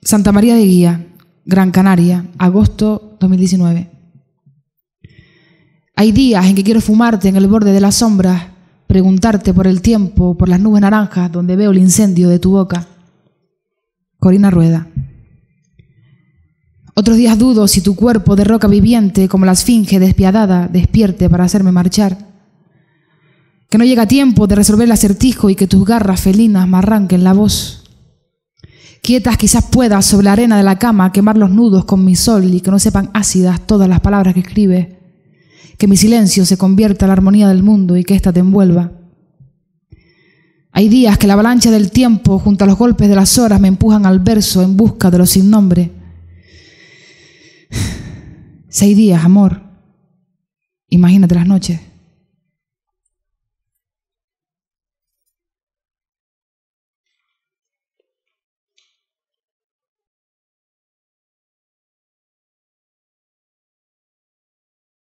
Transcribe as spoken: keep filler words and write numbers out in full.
Santa María de Guía, Gran Canaria, agosto dos mil diecinueve. Hay días en que quiero fumarte en el borde de las sombras, preguntarte por el tiempo, por las nubes naranjas donde veo el incendio de tu boca. Corina Rueda. Otros días dudo si tu cuerpo de roca viviente, como la esfinge despiadada, despierte para hacerme marchar. Que no llega tiempo de resolver el acertijo y que tus garras felinas me arranquen la voz. Quietas quizás puedas sobre la arena de la cama quemar los nudos con mi sol y que no sepan ácidas todas las palabras que escribes. Que mi silencio se convierta en la armonía del mundo y que ésta te envuelva. Hay días que la avalancha del tiempo junto a los golpes de las horas me empujan al verso en busca de los sin nombre. Seis días, amor. Imagínate las noches.